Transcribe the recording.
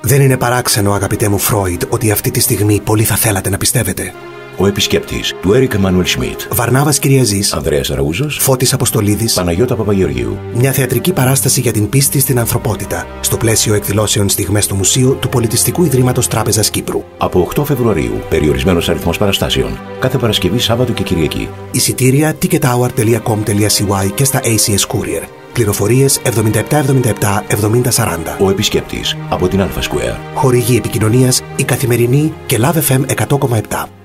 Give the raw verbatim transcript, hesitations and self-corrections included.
Δεν είναι παράξενο, αγαπητέ μου Φρόιντ, ότι αυτή τη στιγμή πολύ θα θέλατε να πιστεύετε. Ο επισκέπτης του Έρικ Εμμάνουελ Σμιτ. Βαρνάβας Κυριαζής. Ανδρέας Αραούζος. Φώτης Αποστολίδης. Παναγιώτα Παπαγεωργίου. Μια θεατρική παράσταση για την πίστη στην ανθρωπότητα, στο πλαίσιο εκδηλώσεων Στιγμές του Μουσείου του Πολιτιστικού Ιδρύματος Τράπεζας Κύπρου. Από οκτώ Φεβρουαρίου, περιορισμένος αριθμός παραστάσεων. Κάθε Παρασκευή, Σάββατο και Κυριακή. Εισιτήρια tickethour τελεία com τελεία c y και στα έι σι ες Courier. Πληροφορίες εβδομήντα επτά εβδομήντα επτά εβδομήντα σαράντα. Ο επισκέπτης από την Alpha Square. Χορηγή επικοινωνίας η Καθημερινή και Love εφ εμ εκατό κόμμα επτά.